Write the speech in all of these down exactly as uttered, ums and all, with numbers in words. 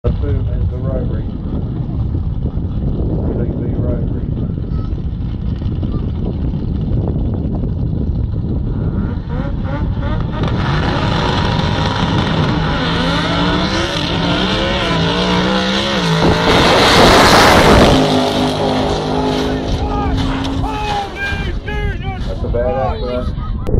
Boom is the rotary. D V rotary. That's a bad accident.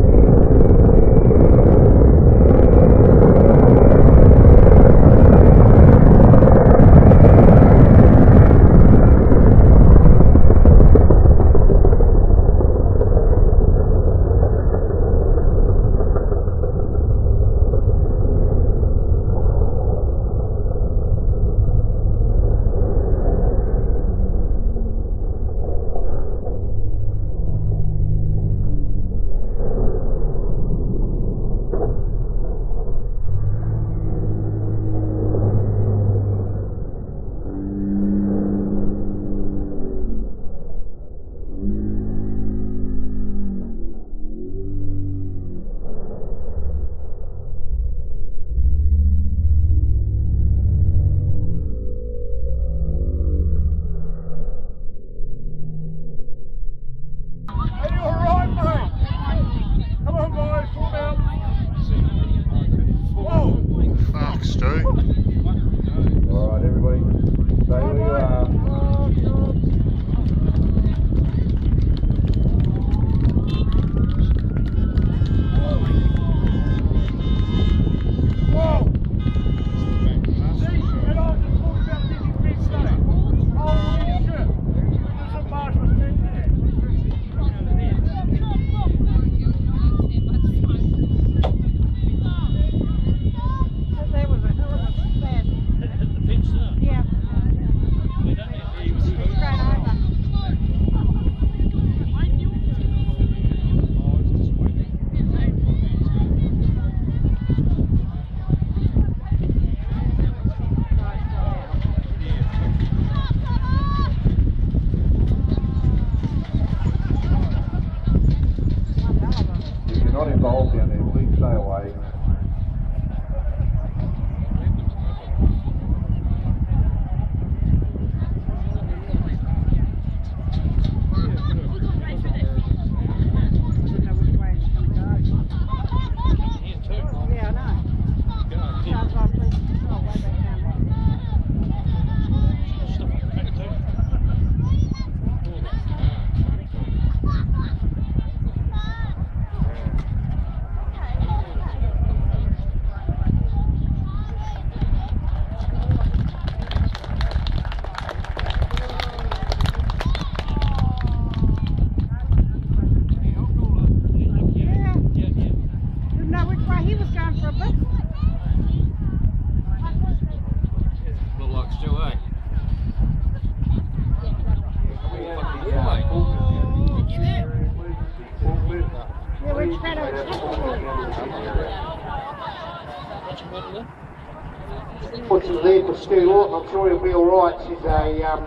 Fortunately for Stu Lawton, I'm sure he'll be alright. She's a um,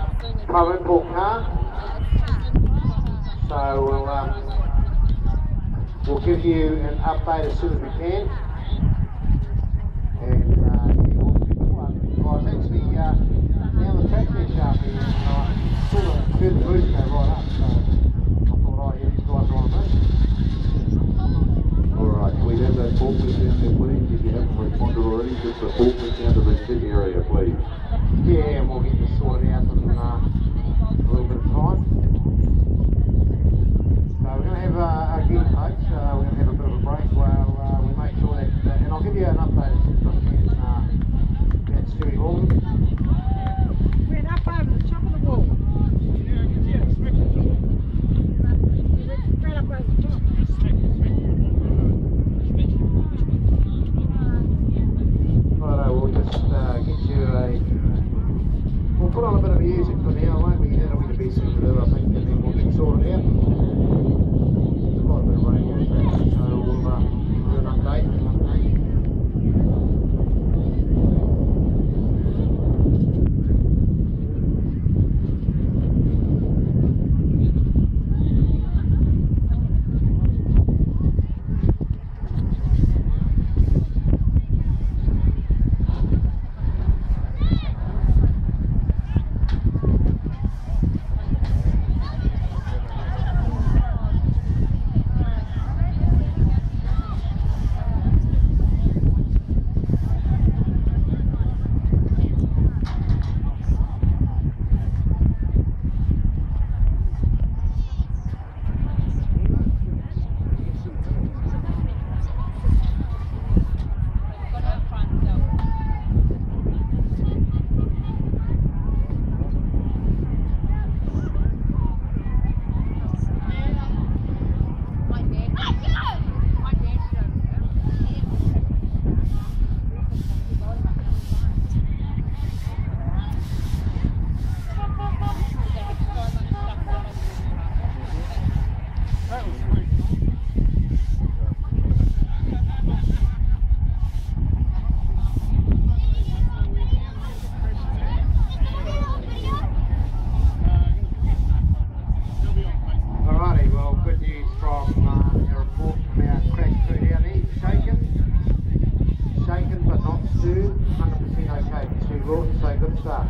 car import car. So we'll, um, we'll give you an update as soon as we can. And uh, yeah, we'll pick it up. I was actually uh, down the track there sharply and I saw the further boost go right up. So I thought, oh yeah, these guys are on a move. Alright, can we have that forklift down there, please? If you haven't responded already, just the forklift down to the sit area, please. Yeah, and we'll get this sorted out in uh, a little bit of time. So we're going to have uh, again, folks, uh, we're going to have a bit of a break while uh, we make sure that, uh, and I'll give you an update as soon as I can uh, about Stewie Lawton. Went up over the top of the wall. Yeah, it's right up over the top. Righto, we'll just uh, get you a, we'll put on a bit of music for now, won't we? That'll be the best thing to do, I think, and then we'll get sorted out. There's quite a bit of radio traffic, so we'll uh, do an update. start.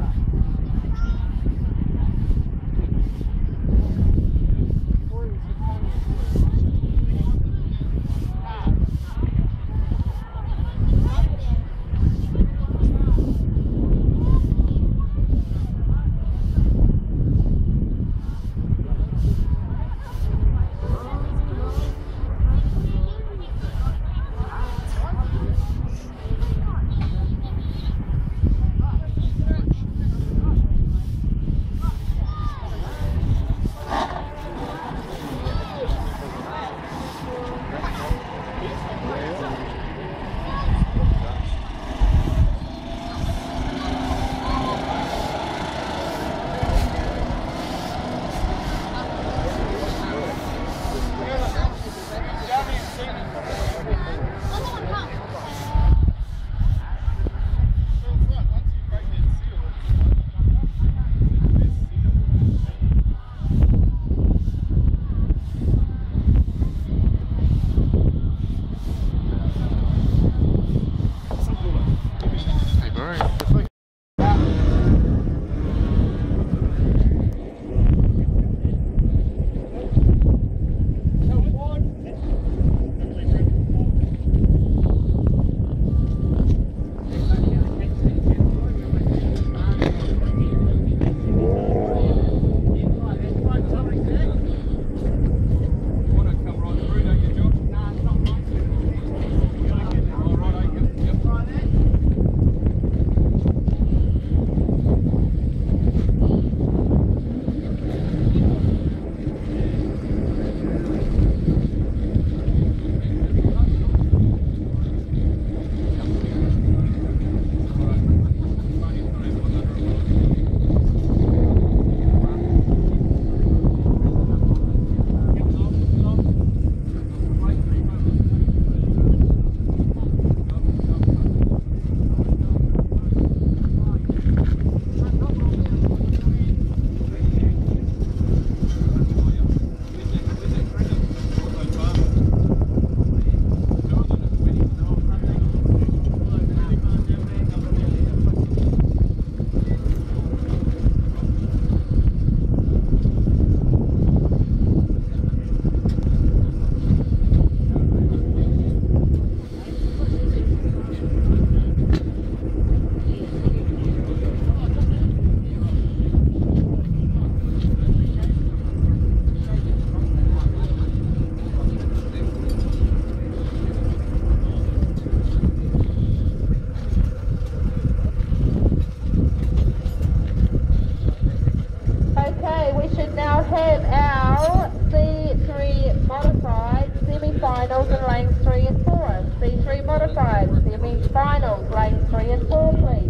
Finals in lanes three and four. C three modified, semi-finals, lanes three and four, please.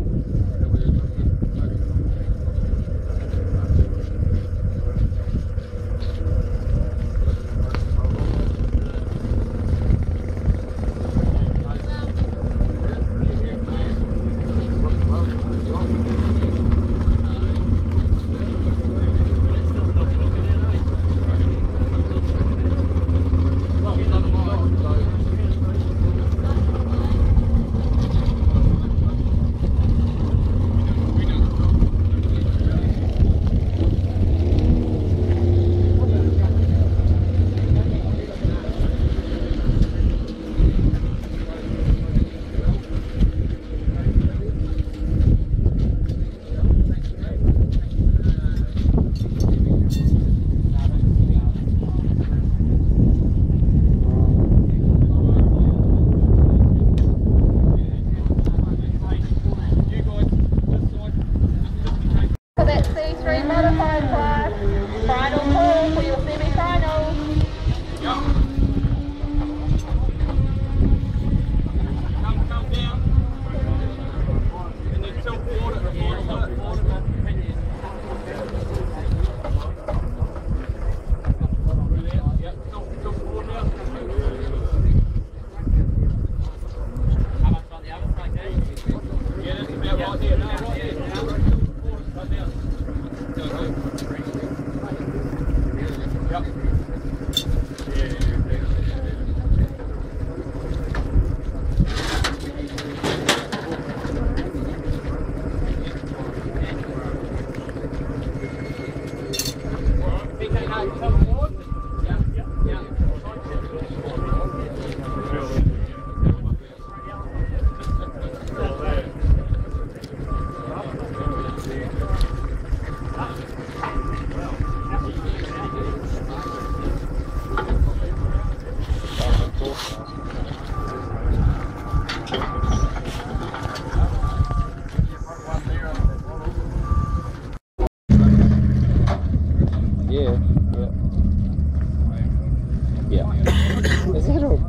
Right there.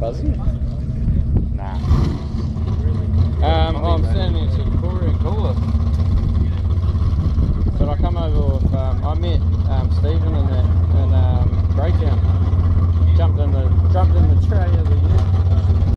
Fuzzy? Nah. Um, I'm standing in Victoria and Cooler. But I come over with, um, I met um, Stephen